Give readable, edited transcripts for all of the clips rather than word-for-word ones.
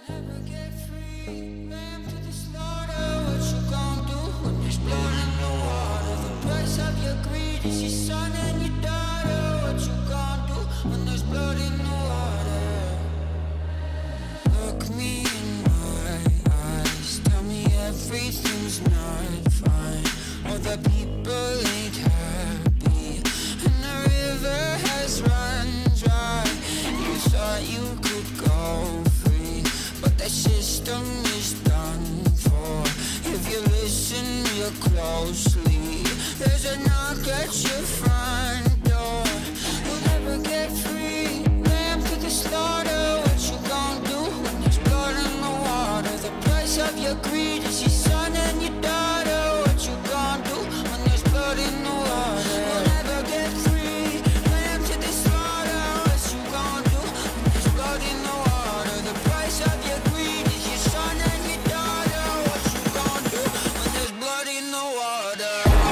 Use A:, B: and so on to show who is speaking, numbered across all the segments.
A: never get free. Lamb to the slaughter. What you gon' do when there's blood in the water? The price of your greed is your son and your daughter. What you gon' do when there's blood in the water? Look me in my eyes, tell me everything's not fine. All the people ain't happy, and the river has run dry. You thought you could go free, but that system is done for. If you listen real closely, there's a knock at your front door. You'll never get free. Lamb to the slaughter. What you gon' do when there's blood in the water? The price of your greed is your son and your daughter. What you gon' do when there's blood in the water? You'll never get free. Lamb to the slaughter. What you gon' do when there's blood in the water? The price of your greed is your son and your daughter. What you gon' do when there's blood in the water?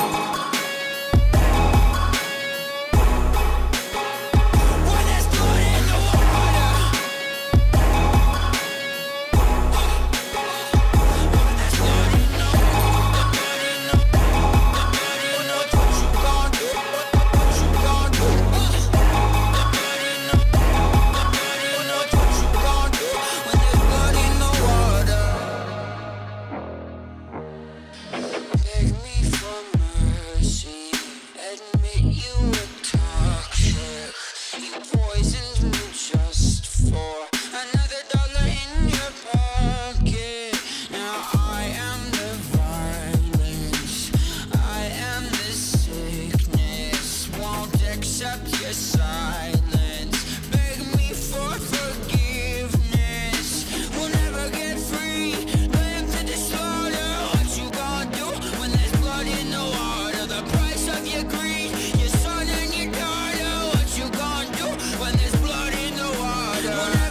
A: When there's blood in the water. When there's blood in the water. Blood in the water. What you gon' do? What you gon' do? Blood in the water. What you gon' do when there's blood in the water? Beg me for mercy, admit you were toxic. You poisoned me just for another dollar in your pocket. Now I am the violence, I am the sickness. Won't accept your silence. Beg me for forgiveness. We'll never get free. Lamb to the slaughter. What you gon' do when there's blood in the water? The price of your greed, your son and your daughter. What you gon' do when there's blood in the water?